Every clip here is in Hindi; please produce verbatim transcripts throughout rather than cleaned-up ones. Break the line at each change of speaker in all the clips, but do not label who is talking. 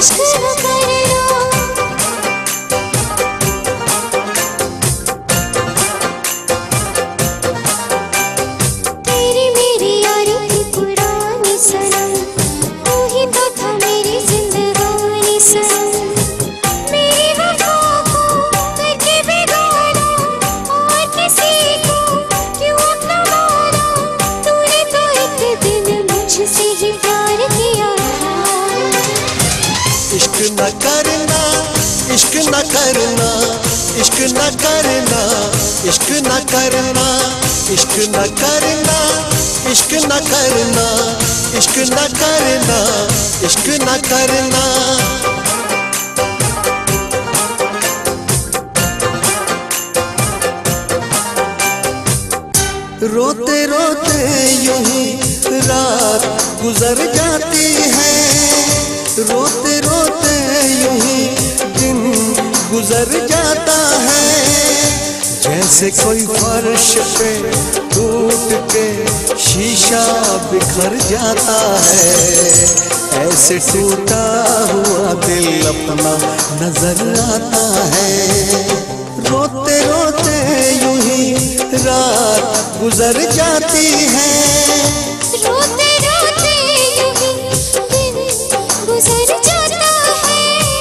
इश्क न करना। तेरी मेरी यारी थी पुरानी सनम, तू ही तो था मेरी जिंदगानी सनम। मेरी वफा को करके बिगाड़ा और किसी को क्यों अपना माना। तूने तो एक दिन मुझसे ही प्यार किया था।
इश्क न करना, इश्क न करना, इश्क न करना, इश्क न करना, इश्क न करना, इश्क न करना, इश्क न करना, इश्क न करना। रोते रोते यूं ही रात गुजर जाती है, रोते रोते यूं ही दिन गुजर जाता है। जैसे कोई फर्श पे टूट के शीशा बिखर जाता है, ऐसे टूटा हुआ दिल अपना नजर आता है। रोते रोते यूं ही रात गुजर जाती है,
रोते रोते यूं ही दिन गुजर जाता है।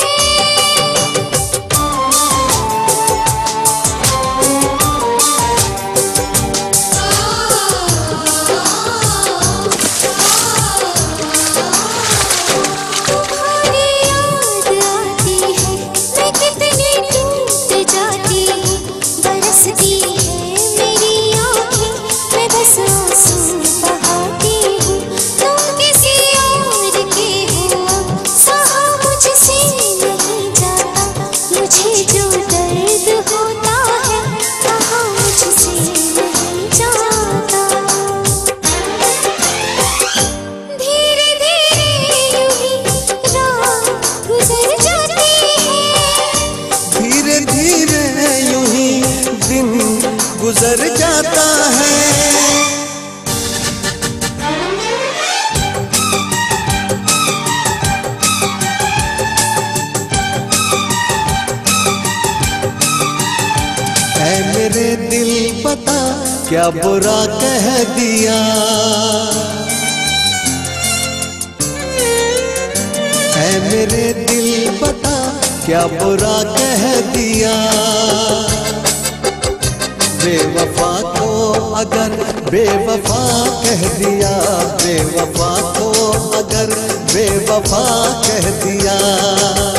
तुम्हारी याद आती है, मैं कितनी टूट जाती हूँ। बरसती है मेरी आँखें, मैं बस आंसू बहाती हूँ। तुम किसी और के हो अब, सहा मुझसे नहीं जाता। मुझे जो दर्द होता है, कहा मुझसे नहीं जाता। धीरे धीरे यूं ही रात गुजर जाती है,
धीरे धीरे यूं ही दिन गुजर जाता है। ऐ मेरे दिल पता क्या बुरा कह दिया, ऐ मेरे दिल पता क्या बुरा कह दिया। बेवफा को अगर बेवफा कह दिया, बेवफा को अगर बेवफा कह दिया।